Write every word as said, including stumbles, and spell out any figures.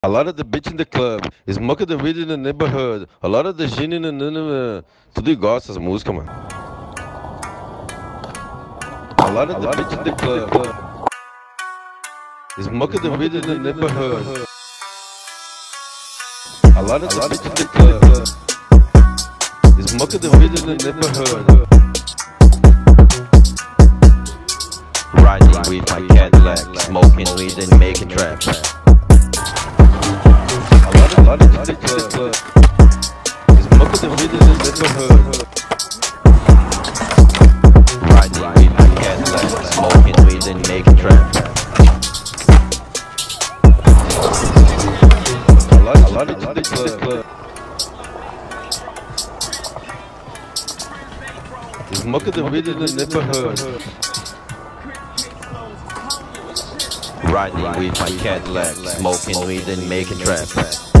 A lot of the bitch in the club, smoke the weed in the neighborhood. A lot of the gin in the... Tudo igual essas músicas, mano. A lot of the bitch in the club, smoke the weed in the neighborhood. A lot of the bitch in the club, smoke the weed in the neighborhood. Riding with my cadillacs, smoking weed and making tracks. A lot of, a lot of the club, smoke the weed in the neighborhood. Riding with my cadillacs, smoking weed and making tracks. A lot, a lot of the club, smoke the weed in the neighborhood. Riding with my cadillacs, smoking weed and making tracks.